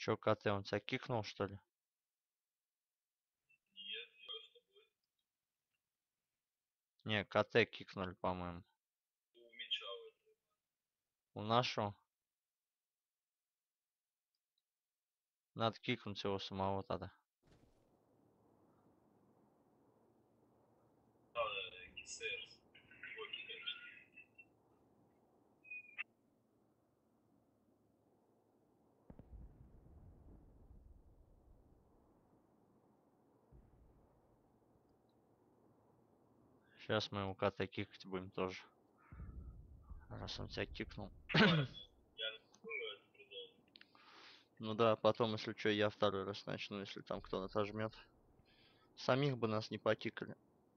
Чё, КТ, он тебя кикнул, что ли? Не, КТ кикнули, по-моему. У нашего? Надо кикнуть его самого тогда. Сейчас мы его КТ кикать будем тоже. Раз он тебя кикнул. Ну да, потом, если что, я второй раз начну, если там кто-то нажмет. Самих бы нас не покикали.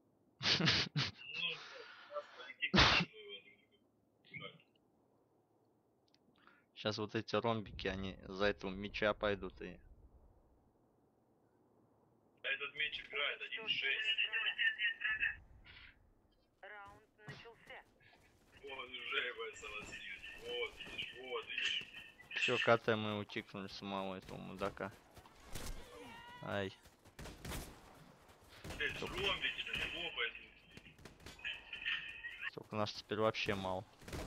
Сейчас вот эти ромбики, они за этого меча пойдут и... Этот меч играет 1-6. Раунд начался. Вот уже весело сидит. Вот видишь, вот видишь. Все, КТ мы утикнули самого этого мудака. Ай. Блять, ромбики, да не лопает. Только нас теперь вообще мало.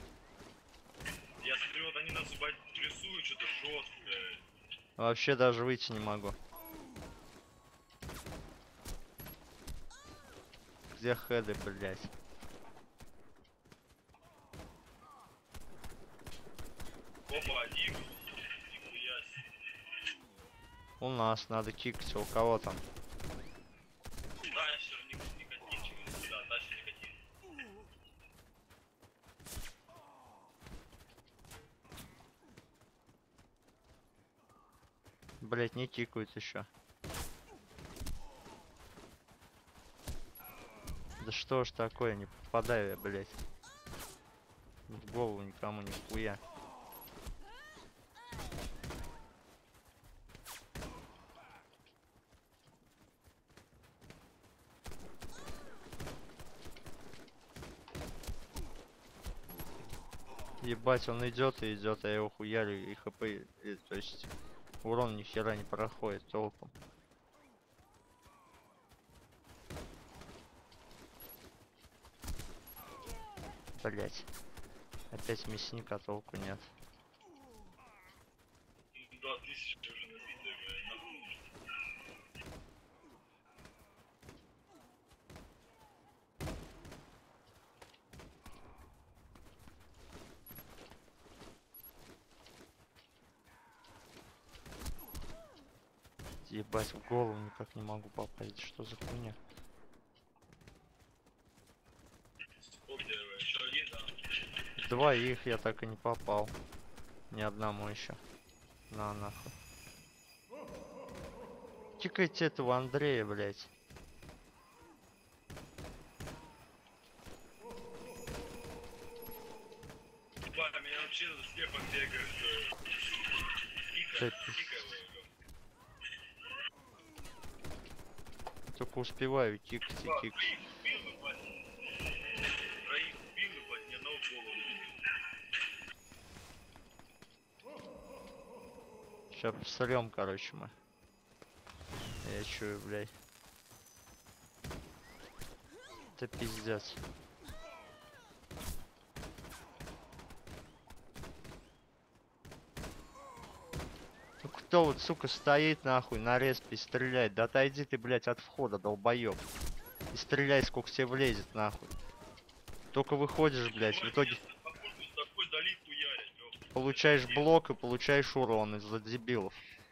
Я смотрю, вот они нас ебать рисуют что-то жесткое. Вообще даже выйти не могу. Где хеды, блять? Опа, один. Нихуя себе. У нас надо кикать, у кого там? Тащер, никотинчик. Да, тащер никотин. Блять, не кикают еще. Да что ж такое, не попадаю я, блять. В голову никому нихуя. Ебать, он идет и идет, а я его хуярю и хп, то есть урон ни хера не проходит толком. Блять. Опять мясника, толку нет. 2000 уже набитые, блядь, нахуй. Ебать, в голову никак не могу попасть. Что за хуйня? Еще один, да. Двоих я так и не попал. Ни одному еще. На нахуй. Тикайте этого Андрея, блять. Ебать, меня вообще за слепок бегает. Да Пика, ты- пика его. Только успеваю тикать и тикать. Троих убил, ебать. Троих убил, ебать, ни одного в голову не убил. Сейчас посрем, короче, мы. Я чую, блядь. Это пиздец. Ну кто вот, сука, стоит нахуй на респе и стреляет? Да отойди ты, блядь, от входа, долбоёб. И стреляй, сколько тебе влезет, нахуй. Только выходишь, блядь, в итоге Такой дали хуярить, ёпта. получаешь блок и получаешь урон из-за дебилов.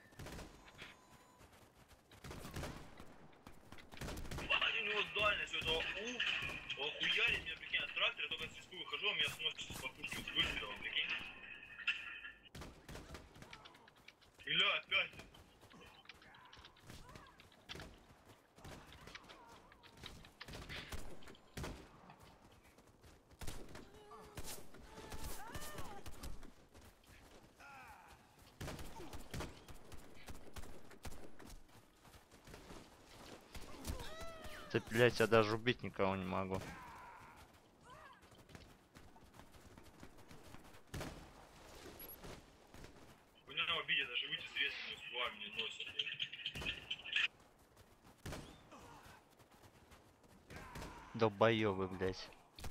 У него дальность, это он хуярит меня, прикинь, от трактора, только с риску выхожу, он меня сносит с покушки с выстрелом, прикинь. Бля, опять. Ты, блядь, я даже убить никого не могу. У него обидит, даже выйти с резки не Долбоёбы, блядь.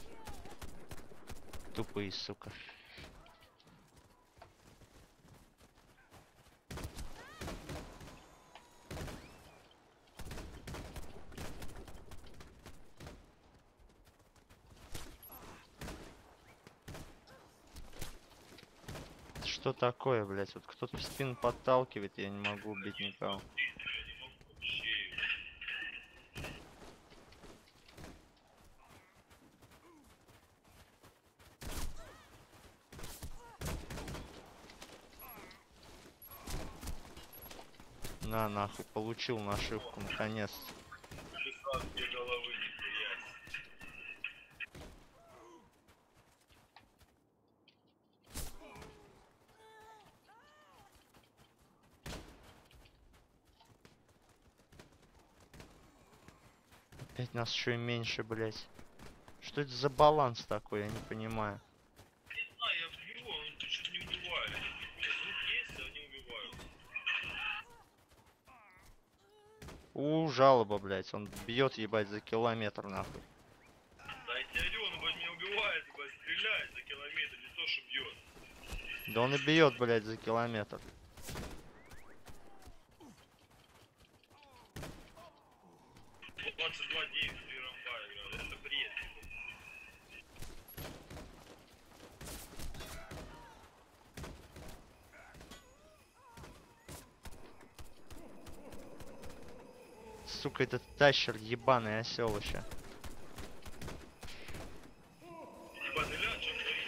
Тупые, сука. Что такое, блядь? Вот кто-то в спину подталкивает, я не могу убить никого. Я не могу вообще. На, нахуй, получил нашивку, наконец-то. Часа две головы не терять. Опять нас еще и меньше, блядь. Что это за баланс такой, я не понимаю. Не знаю, я бью, он что-то не убивает. Звук есть, а не убивают. Жалоба, блядь. Он бьет, ебать, за километр, нахуй. Да я тебе говорю, он ебать, меня убивает, ебать, стреляет за километр, не то, что бьет. Да он и бьет, блядь, за километр. 22-9, 3 рампа играли, это бред. Сука, этот тащер ебаный осел еще. Ебать, ля, что творится?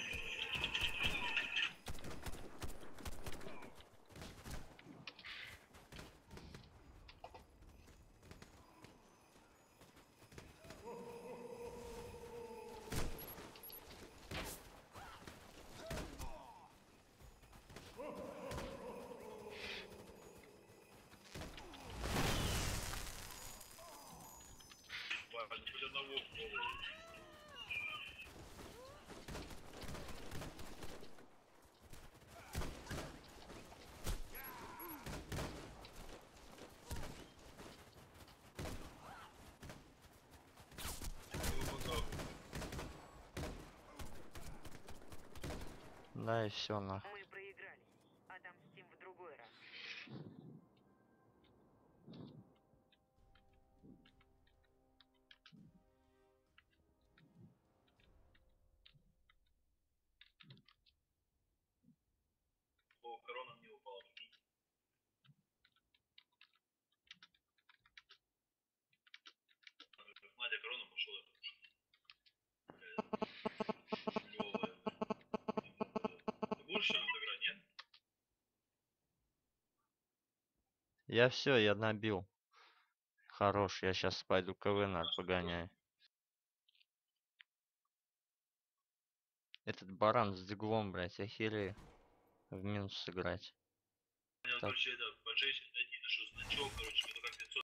Ебать, хоть одного в голову. Да и все, нахуй. Мы проиграли. Отомстим в другой раз. О, корона мне упала. Надя, корона пошел. Лёвая. Ты будешь что-нибудь играть, нет? Я все, я набил. Хорош, я сейчас пойду КВН погоняю. Этот баран с диглом, блядь, охерею. В минус сыграть. У меня, Так. короче, это, поджечь, найти, что значок, короче, мне только 500